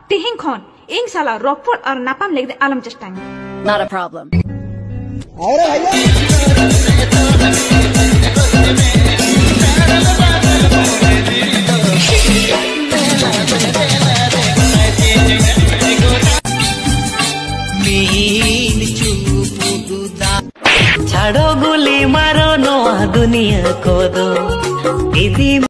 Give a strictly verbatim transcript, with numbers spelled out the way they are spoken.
Tihin khon, ing sala ropor or napam leg the alam chestang. Not a problem. छाड़ो गुली मारो नोआ दुनिया को दो इदी